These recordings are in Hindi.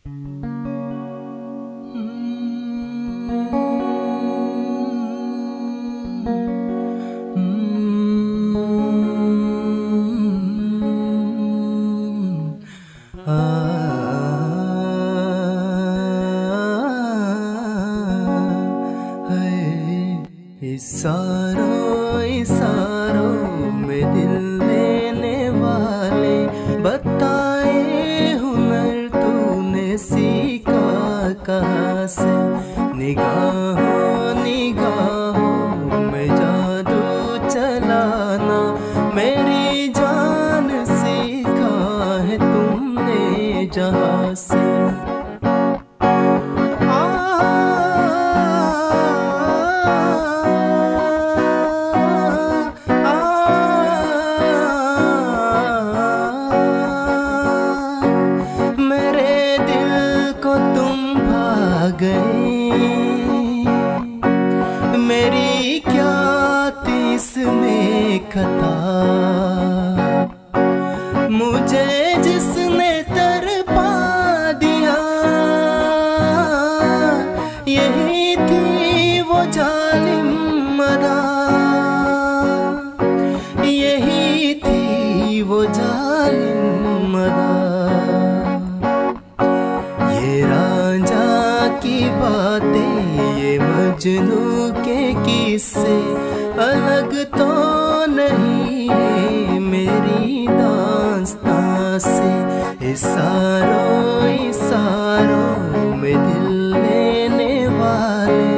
इशारों इशारों में दिल लेने वाले, बताए हुनर तूने सीखा कहाँ से। निगाहों निगाहों में जादू चलाना, मेरी जान सीखा है तुमने जहाँ से। मेरी क्या तीस में खता, मुझे जिसने तरपा दिया, यही थी वो जालिम अदा, यही थी वो जालिम अदा। ये रांझा की बातें, ये मजनू के किस्से अलग तो नहीं है मेरी दास्तां से। इशारों इशारों में दिल लेने वाले,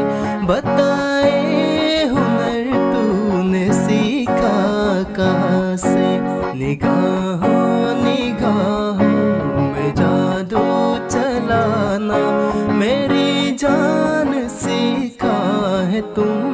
बताए हुनर तूने सीखा कहाँ से। निगाहों निगाहों में जादू चलाना, मेरी जान सीखा है तुम